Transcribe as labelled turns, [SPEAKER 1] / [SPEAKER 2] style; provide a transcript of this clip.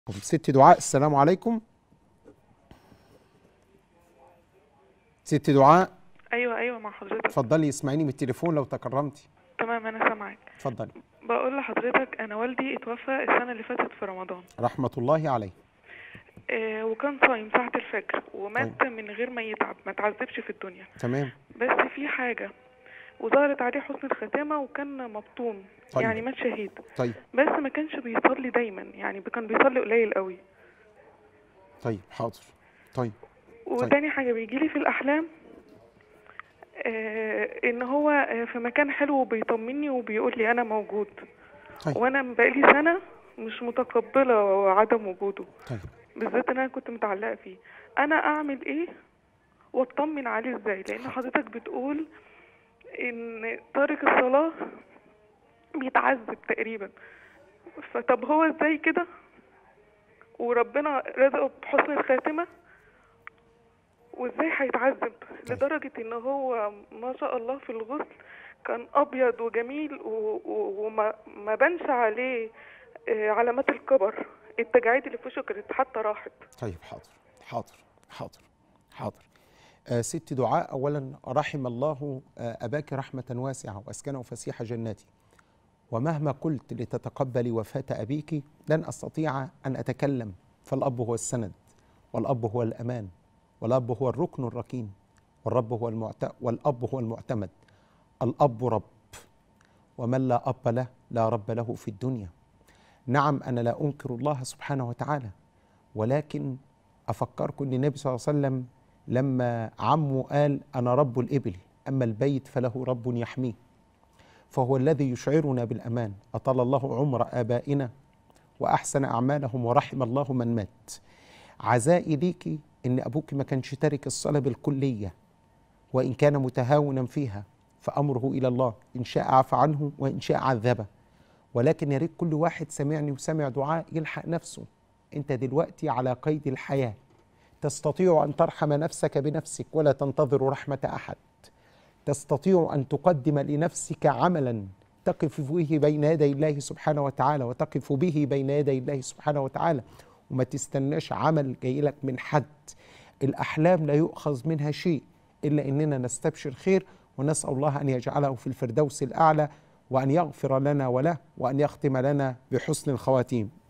[SPEAKER 1] ست دعاء، السلام عليكم. ست دعاء،
[SPEAKER 2] ايوه مع حضرتك.
[SPEAKER 1] اتفضلي اسمعيني من التليفون لو تكرمتي.
[SPEAKER 2] تمام انا سامعك.
[SPEAKER 1] اتفضلي.
[SPEAKER 2] بقول لحضرتك انا والدي اتوفى السنه اللي فاتت في رمضان.
[SPEAKER 1] رحمة الله عليه.
[SPEAKER 2] وكان صايم ساعه الفجر
[SPEAKER 1] طيب.
[SPEAKER 2] ومات من غير ما يتعب، ما تعذبش في الدنيا.
[SPEAKER 1] تمام.
[SPEAKER 2] بس في حاجه وظهرت عليه حسن الخاتمه وكان مبطون.
[SPEAKER 1] طيب.
[SPEAKER 2] يعني مات شهيد.
[SPEAKER 1] طيب.
[SPEAKER 2] بس ما كانش بيصلي دايما، يعني كان بيصلي قليل قوي.
[SPEAKER 1] طيب حاضر. طيب.
[SPEAKER 2] وتاني حاجه بيجيلي في الاحلام ان هو في مكان حلو وبيطمني وبيقول لي انا موجود.
[SPEAKER 1] طيب.
[SPEAKER 2] وانا بقالي سنه مش متقبله عدم وجوده.
[SPEAKER 1] طيب.
[SPEAKER 2] بالذات ان انا كنت متعلقه فيه. انا اعمل ايه واطمن عليه ازاي؟ لان حضرتك بتقول ان تارك الصلاه بيتعذب تقريبا. فطب هو ازاي كده وربنا رزقه بحسن الخاتمه، وازاي هيتعذب لدرجه ان هو ما شاء الله في الغسل كان ابيض وجميل وما بانش عليه علامات الكبر. التجاعيد اللي في وشه كانت حتى راحت.
[SPEAKER 1] طيب حاضر. حاضر. حاضر. حاضر. ست دعاء، أولا رحم الله أباك رحمة واسعة وأسكنه فسيح جناته، ومهما قلت لتتقبلي وفاة أبيك لن أستطيع أن أتكلم، فالأب هو السند، والأب هو الأمان، والأب هو الركن الركين، والأب هو المعتمد. الأب رب، ومن لا أب له لا رب له في الدنيا. نعم أنا لا أنكر الله سبحانه وتعالى، ولكن أفكركم أن النبي صلى الله عليه وسلم لما عمه قال أنا رب الإبل، أما البيت فله رب يحميه، فهو الذي يشعرنا بالأمان. أطال الله عمر آبائنا وأحسن أعمالهم ورحم الله من مات. عزائي ليكي إن أبوك ما كانش تارك الصلاة بالكلية، وإن كان متهاونا فيها فأمره إلى الله، إن شاء عفى عنه وإن شاء عذبه. ولكن يا ريت كل واحد سمعني وسمع دعاء يلحق نفسه. أنت دلوقتي على قيد الحياة، تستطيع أن ترحم نفسك بنفسك ولا تنتظر رحمة أحد. تستطيع أن تقدم لنفسك عملا تقف به بين يدي الله سبحانه وتعالى، وتقف به بين يدي الله سبحانه وتعالى، وما تستناش عمل جاي لك من حد. الأحلام لا يؤخذ منها شيء إلا أننا نستبشر خير، ونسأل الله أن يجعله في الفردوس الأعلى، وأن يغفر لنا وله، وأن يختم لنا بحسن الخواتيم.